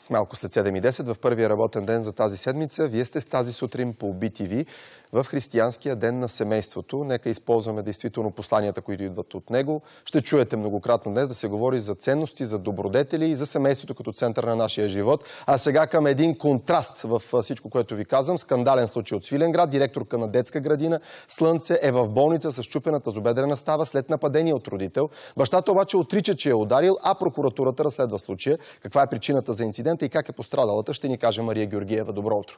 Малко след 7:10 в първия работен ден за тази седмица. Вие сте с тази сутрин по BTV в християнския ден на семейството. Нека използваме действително посланията, които идват от него. Ще чуете многократно днес да се говори за ценности, за добродетели и за семейството като център на нашия живот. А сега към един контраст в всичко, което ви казвам. Скандален случай от Свиленград. Директорка на детска градина Слънце е в болница с счупена тазобедрена става след нападение от родител. Бащата обаче отрича, че е ударил, а прокуратурата разследва случая. Каква е причината за инцидента и как е пострадалата, ще ни каже Мария Георгиева. Добро утро!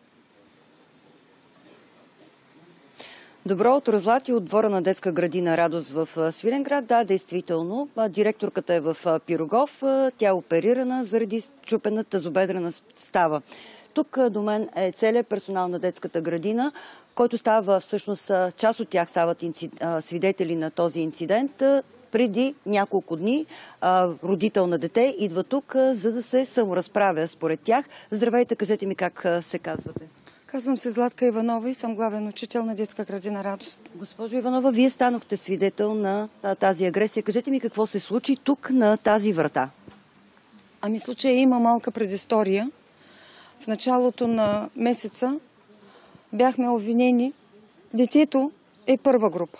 Добро утро, Злати, от двора на детска градина Радост в Свиленград. Да, действително. Директорката е в Пирогов. Тя е оперирана заради счупена тазобедрена става. Тук до мен е целият персонал на детската градина, който става, всъщност част от тях стават свидетели на този инцидент. Преди няколко дни родител на дете идва тук, за да се саморазправя според тях. Здравейте, кажете ми как се казвате. Казвам се Златка Иванова и съм главен учител на детска градина Радост. Госпожо Иванова, вие станахте свидетел на тази агресия. Кажете ми какво се случи тук на тази врата. Ами случая има малка предистория. В началото на месеца бяхме обвинени. Детето е първа група.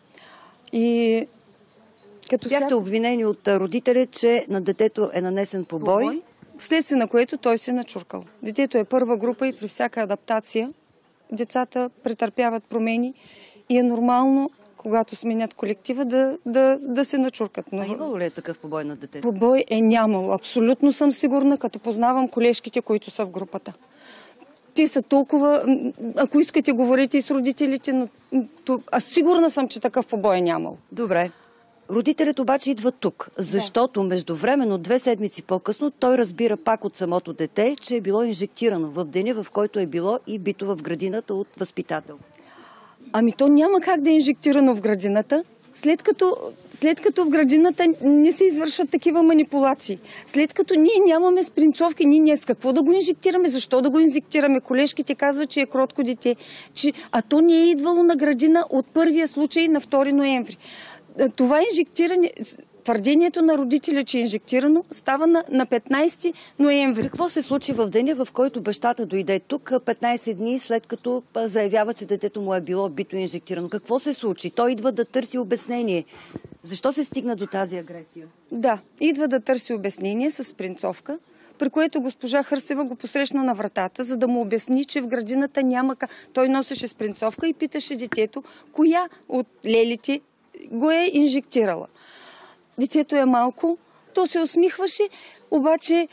И бяхте обвинени от родителя, че на детето е нанесен побой. Вследствие на което той се е начуркал. Детето е първа група и при всяка адаптация децата претърпяват промени и е нормално, когато сменят колектива, да се начуркат. А имало ли е такъв побой на детето? Побой е нямало. Абсолютно съм сигурна, като познавам колежките, които са в групата. Те са толкова... Ако искате, говорите и с родителите, но аз сигурна съм, че такъв побой е нямало. Добре. Родителят обаче идва тук, защото междувременно 2 седмици по-късно той разбира пак от самото дете, че е било инжектирано в деня, в който е било и бито в градината от възпитател. Ами то няма как да е инжектирано в градината, след като в градината не се извършват такива манипулации. След като ние нямаме спринцовки, ние с какво да го инжектираме, защо да го инжектираме? Колежките казват, че е кротко дете. А то не е идвало на градина от първия случай на 2 ноември. Това инжектиране, твърдението на родителя, че е инжектирано, става на 15 ноември. Какво се случи в деня, в който бащата дойде тук, 15 дни след като заявява, че детето му е било бито и инжектирано? Какво се случи? Той идва да търси обяснение. Защо се стигна до тази агресия? Да, идва да търси обяснение с спринцовка, при което госпожа Хърсева го посрещна на вратата, за да му обясни, че в градината няма как. Той носеше спринцовка и питаше детето, коя от лелите го е инжектирала. Детето е малко, то се усмихваше, обаче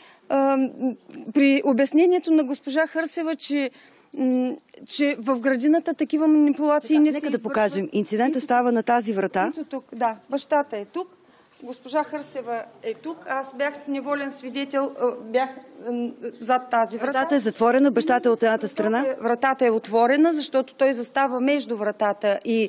при обяснението на госпожа Хърсева, че в градината такива манипулации не се извършват. Нека да покажем. Инцидентът става на тази врата. Тук, да, бащата е тук, госпожа Хърсева е тук, аз бях неволен свидетел, бях зад тази врата. Вратата е затворена, бащата е от едната страна. Вратата е отворена, защото той застава между вратата и...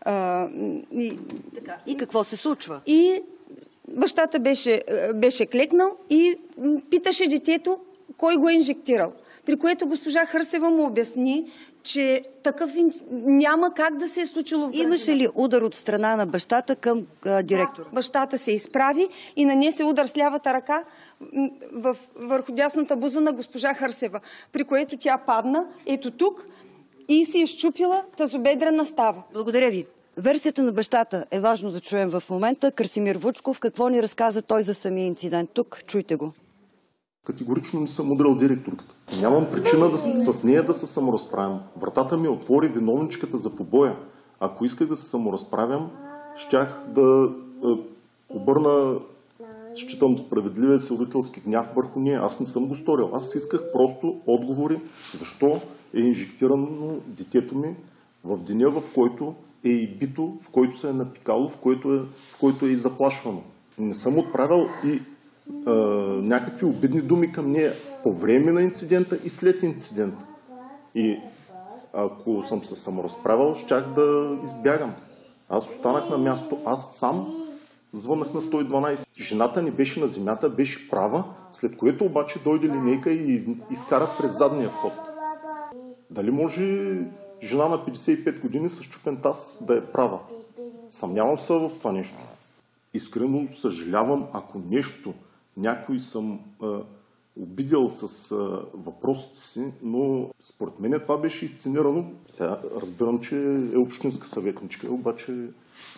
И какво се случва? И бащата беше клекнал и питаше детето кой го е инжектирал. При което госпожа Хърсева му обясни, че такъв няма как да се е случило в градина. Имаше ли удар от страна на бащата към директора? Да, бащата се изправи и нанесе удар с лявата ръка върху дясната буза на госпожа Хърсева, при което тя падна ето тук и се изчупила тазобедрена става. Благодаря ви. Версията на бащата е важно да чуем в момента. Красимир Вучков, какво ни разказа той за самия инцидент тук? Чуйте го. Категорично не съм удрял директорката. Нямам причина с нея да се саморазправям. Вратата ми отвори виновничката за побоя. Ако исках да се саморазправям, щях да обърна, считам, справедливия си родителски гняв върху нея. Аз не съм го сторил. Аз исках просто отговори защо е инжектирано детето ми в деня, в който е и бито, в който се е напикало, в който е и заплашвано. Не съм отправил и някакви обидни думи към нея по време на инцидента и след инцидента. И ако съм се саморазправил, щях да избягам. Аз останах на място, аз сам звъннах на 112. Жената ни беше на земята, беше права, след което обаче дойде линейка и изкара през задния вход. Дали може жена на 55 години с чупен таз да е права? Съмнявам се в това нещо. Искрено съжалявам, ако нещо някой съм обидел с въпросите си, но според мен това беше изценирано. Сега разбирам, че е общинска съветничка, обаче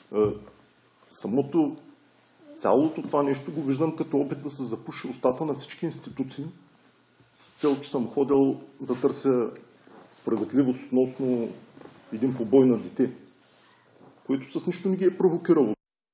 цялото това нещо го виждам като опит да се запуши устата на всички институции с цел, че съм ходил да търся справедливост относно един побой на дете, който с нищо не ги е провокирало.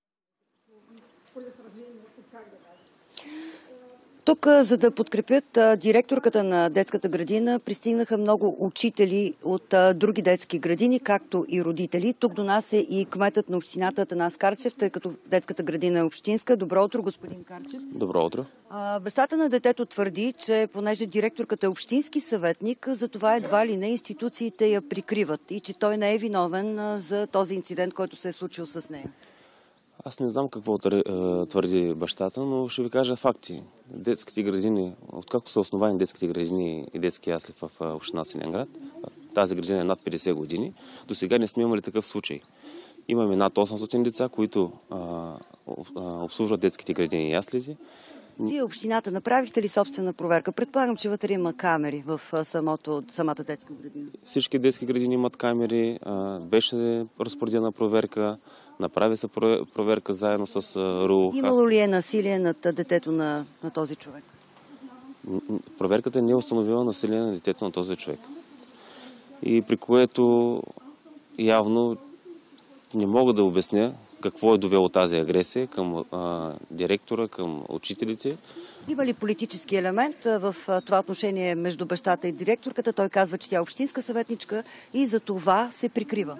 Тук, за да подкрепят директорката на детската градина, пристигнаха много учители от други детски градини, както и родители. Тук до нас е и кметът на общината Атанас Карчев, тъй като детската градина е общинска. Добро утро, господин Карчев. Добро утро. Бащата на детето твърди, че понеже директорката е общински съветник, затова едва ли не институциите я прикриват и че той не е виновен за този инцидент, който се е случил с нея. Аз не знам какво твърди бащата, но ще ви кажа факти. Детските градини, откакто са основани детските градини и детски ясли в община Свиленград, тази градина е над 50 години, до сега не сме имали такъв случай. Имаме над 800 деца, които обслужват детските градини и яслите. Вие, общината, направихте ли собствена проверка? Предполагам, че вътре има камери в самата детска градина. Всички детски градини имат камери, беше разпоредена проверка, направи се проверка заедно с РУ. Имало ли е насилие над детето на този човек? Проверката не е установила насилие на детето на този човек. И при което явно не мога да обясня какво е довело тази агресия към директора, към учителите. Има ли политически елемент в това отношение между бащата и директорката? Той казва, че тя е общинска съветничка и за това се прикрива.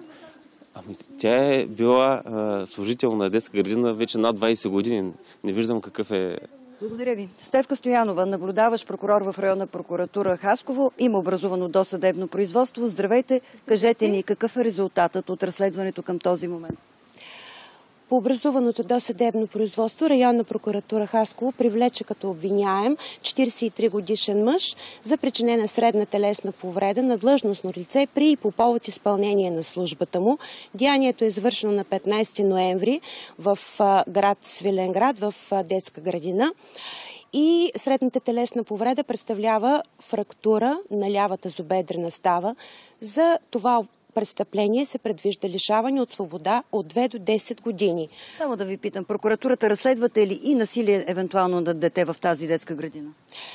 Тя е била служител на детска градина вече над 20 години. Не виждам какъв е... Благодаря ви. Стефка Стоянова, наблюдаващ прокурор в районна прокуратура Хасково. Има образувано досъдебно производство. Здравейте. Кажете ни какъв е резултатът от разследването към този момент? По образуваното досъдебно производство районна прокуратура Хасково привлече като обвиняем 43 годишен мъж за причинена средна телесна повреда на длъжностно лице при и по повод изпълнение на службата му. Деянието е извършено на 15 ноември в град Свиленград в детска градина. И средната телесна повреда представлява фрактура на лявата зобедрена става. За това престъпление се предвижда лишаване от свобода от 2 до 10 години. Само да ви питам, прокуратурата разследвате ли и насилие евентуално на дете в тази детска градина?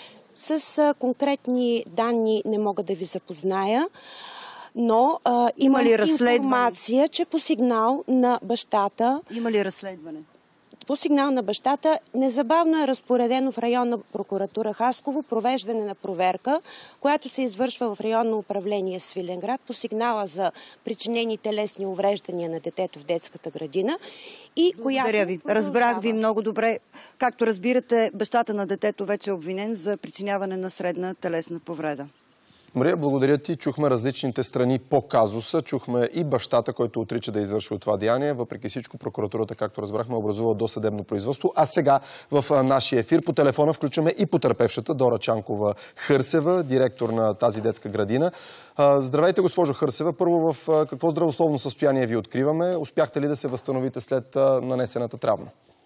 С конкретни данни не мога да ви запозная, но има информация, че по сигнал на бащата... Има ли разследване? По сигнал на бащата незабавно е разпоредено в районна прокуратура Хасково провеждане на проверка, която се извършва в районно управление Свиленград по сигнала за причинени телесни увреждания на детето в детската градина. Благодаря ви. Разбрах ви много добре. Както разбирате, бащата на детето вече е обвинен за причиняване на средна телесна повреда. Мария, благодаря ти. Чухме различните страни по казуса. Чухме и бащата, който отрича да е извършил това деяние. Въпреки всичко, прокуратурата, както разбрахме, образува досъдебно производство. А сега в нашия ефир по телефона включваме и потърпевшата Дора Чанкова-Хърсева, директор на тази детска градина. Здравейте, госпожо Хърсева. Първо, в какво здравословно състояние ви откриваме? Успяхте ли да се възстановите след нанесената травма?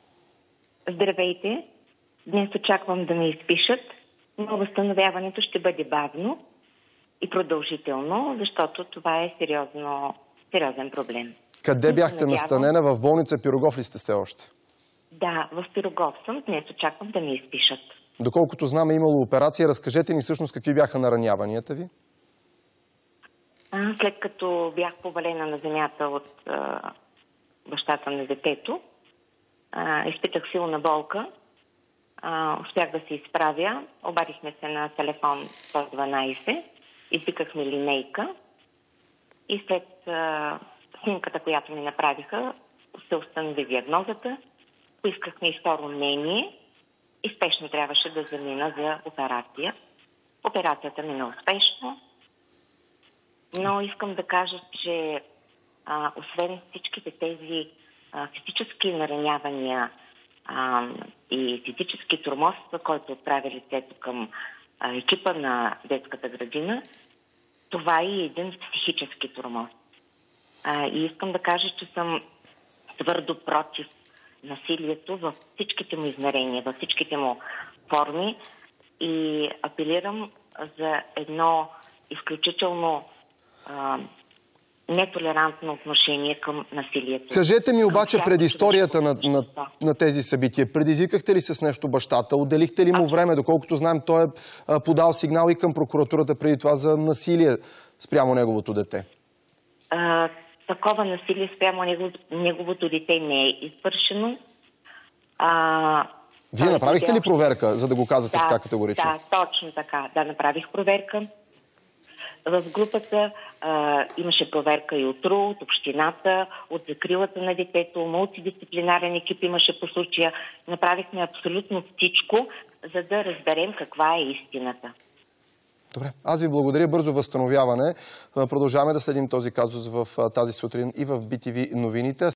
Здравейте. Днес очаквам да ме изпишат, но възстановяването ще бъде бавно и продължително, защото това е сериозен проблем. Къде бяхте настанена? В болница Пирогов ли сте все още? Да, в Пирогов съм. Днес очаквам да ме изпишат. Доколкото знам, е имало операция. Разкажете ни всъщност какви бяха нараняванията ви. След като бях повалена на земята от бащата на детето, изпитах силна болка. Успях да се изправя. Обадихме се на телефон 112. Извикахме линейка и след снимката, която ми направиха, се установи диагнозата. Поискахме и второ мнение и спешно трябваше да замина за операция. Операцията мина успешно, но искам да кажа, че освен всичките тези физически наранявания и физически тормозства, който отправя лицето към екипа на детската градина, това е един психически тормоз. И искам да кажа, че съм твърдо против насилието във всичките му измерения, във всичките му форми. и апелирам за едно изключително нетолерантно отношение към насилието. Кажете ми обаче предисторията на тези събития. Предизвикахте ли с нещо бащата? Отделихте ли му време? Доколкото знаем, той е подал сигнал и към прокуратурата преди това за насилие спрямо неговото дете. Такова насилие спрямо неговото дете не е извършено. Вие направихте ли проверка, за да го казвате така категорично? Да, точно така. Да, направих проверка. В групата имаше проверка и от РУ, от общината, от закрилата на детето, мултидисциплинарен екип имаше по случая. Направихме абсолютно всичко, за да разберем каква е истината. Добре, аз ви благодаря. Бързо възстановяване. Продължаваме да следим този казус в тази сутрин и в BTV новините.